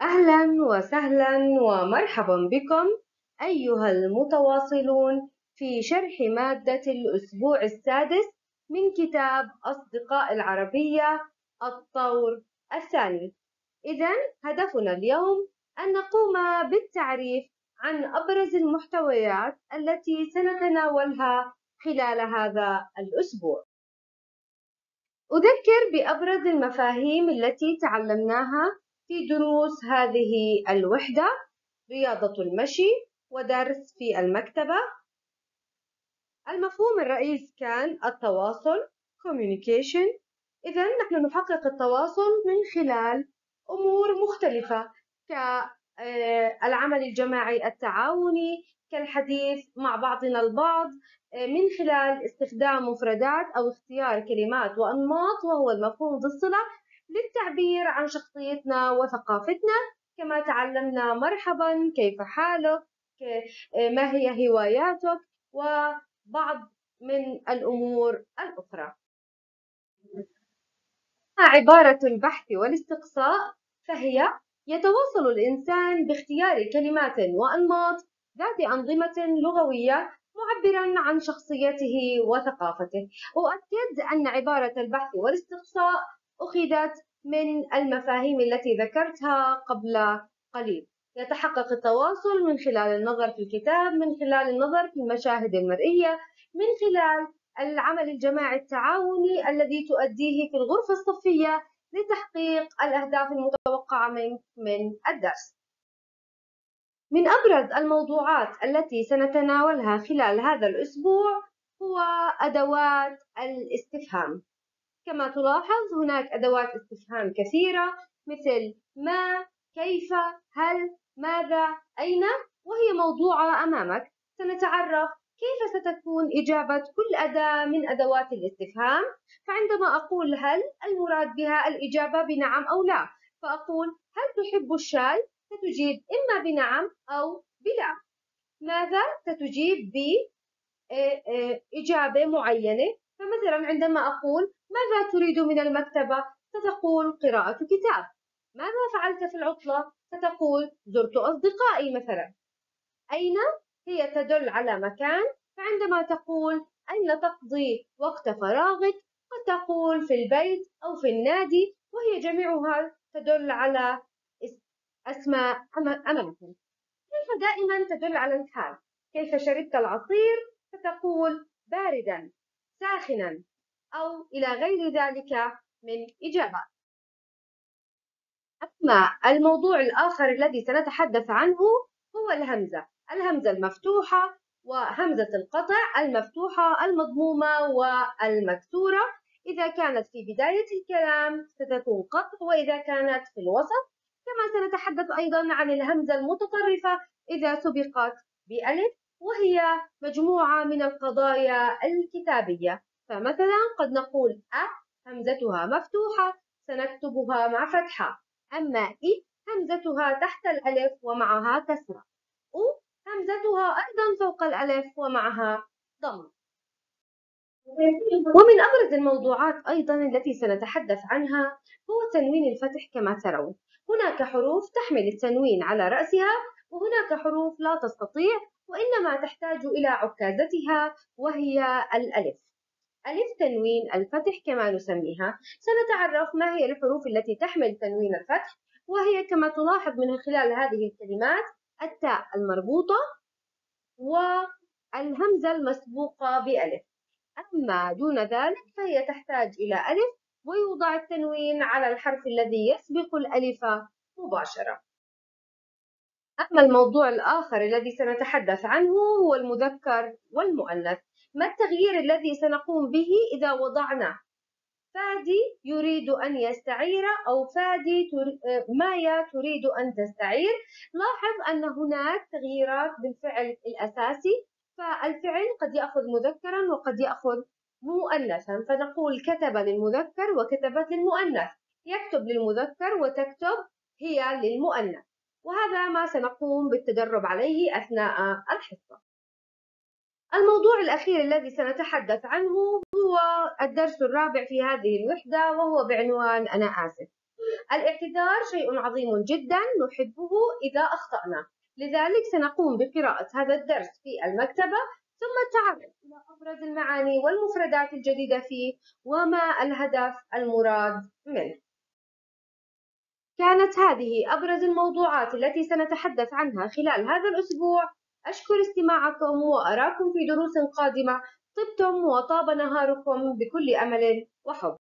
أهلا وسهلا ومرحبا بكم أيها المتواصلون في شرح مادة الأسبوع السادس من كتاب أصدقاء العربية الطور الثاني. إذن هدفنا اليوم أن نقوم بالتعريف عن أبرز المحتويات التي سنتناولها خلال هذا الأسبوع. أذكر بأبرز المفاهيم التي تعلمناها في دروس هذه الوحدة: رياضة المشي ودرس في المكتبة. المفهوم الرئيس كان التواصل communication. إذن نحن نحقق التواصل من خلال أمور مختلفة كالعمل الجماعي التعاوني، كالحديث مع بعضنا البعض، من خلال استخدام مفردات أو اختيار كلمات وأنماط، وهو المفهوم ذو الصلة للتعبير عن شخصيتنا وثقافتنا. كما تعلمنا مرحبا، كيف حالك، ما هي هواياتك، وبعض من الأمور الأخرى. عبارة البحث والاستقصاء فهي يتواصل الإنسان باختيار كلمات وأنماط ذات أنظمة لغوية معبرا عن شخصيته وثقافته. أؤكد أن عبارة البحث والاستقصاء أخذت من المفاهيم التي ذكرتها قبل قليل. يتحقق التواصل من خلال النظر في الكتاب، من خلال النظر في المشاهد المرئية، من خلال العمل الجماعي التعاوني الذي تؤديه في الغرفة الصفية لتحقيق الأهداف المتوقعة من الدرس. من أبرز الموضوعات التي سنتناولها خلال هذا الأسبوع هو أدوات الاستفهام. كما تلاحظ هناك أدوات استفهام كثيرة مثل ما، كيف، هل، ماذا، أين، وهي موضوعة أمامك. سنتعرف كيف ستكون إجابة كل أداة من أدوات الاستفهام. فعندما أقول هل، المراد بها الإجابة بنعم أو لا، فأقول هل تحب الشاي؟ ستجيب إما بنعم أو بلا. ماذا؟ ستجيب بإجابة معينة. فمثلا عندما أقول ماذا تريد من المكتبة؟ ستقول قراءة كتاب. ماذا فعلت في العطلة؟ ستقول زرت أصدقائي مثلا. أين؟ هي تدل على مكان. فعندما تقول أين تقضي وقت فراغك؟ قد تقول في البيت أو في النادي، وهي جميعها تدل على أسماء أماكن. كيف دائما تدل على الحال. كيف شربت العصير؟ ستقول باردا، ساخنا، أو إلى غير ذلك من إجابات. أما الموضوع الآخر الذي سنتحدث عنه هو الهمزة المفتوحة وهمزة القطع، المفتوحة، المضمومة، والمكسورة. إذا كانت في بداية الكلام ستكون قطع، وإذا كانت في الوسط. كما سنتحدث أيضا عن الهمزة المتطرفة إذا سبقت بألف، وهي مجموعة من القضايا الكتابية. فمثلا قد نقول همزتها مفتوحة سنكتبها مع فتحة. أما إ همزتها تحت الألف ومعها كسرة. أو همزتها أيضا فوق الألف ومعها ضم. ومن أبرز الموضوعات أيضا التي سنتحدث عنها هو تنوين الفتح. كما ترون هناك حروف تحمل التنوين على رأسها، وهناك حروف لا تستطيع وإنما تحتاج إلى عكازتها، وهي الألف. ألف تنوين الفتح كما نسميها. سنتعرف ما هي الحروف التي تحمل تنوين الفتح، وهي كما تلاحظ من خلال هذه الكلمات: التاء المربوطة والهمزة المسبوقة بألف. أما دون ذلك فهي تحتاج إلى ألف، ويوضع التنوين على الحرف الذي يسبق الألف مباشرة. أما الموضوع الآخر الذي سنتحدث عنه هو المذكر والمؤنث. ما التغيير الذي سنقوم به إذا وضعنا فادي يريد أن يستعير، أو فادي مايا تريد أن تستعير؟ لاحظ أن هناك تغييرات بالفعل الأساسي. فالفعل قد يأخذ مذكرا وقد يأخذ مؤنثا. فنقول كتب للمذكر وكتبت للمؤنث، يكتب للمذكر وتكتب هي للمؤنث. وهذا ما سنقوم بالتدرب عليه أثناء الحصة. الموضوع الأخير الذي سنتحدث عنه هو الدرس الرابع في هذه الوحدة، وهو بعنوان أنا آسف. الاعتذار شيء عظيم جدا نحبه إذا أخطأنا، لذلك سنقوم بقراءة هذا الدرس في المكتبة ثم التعرف إلى أبرز المعاني والمفردات الجديدة فيه وما الهدف المراد منه. كانت هذه أبرز الموضوعات التي سنتحدث عنها خلال هذا الأسبوع. أشكر استماعكم وأراكم في دروس قادمة. طبتم وطاب نهاركم بكل أمل وحب.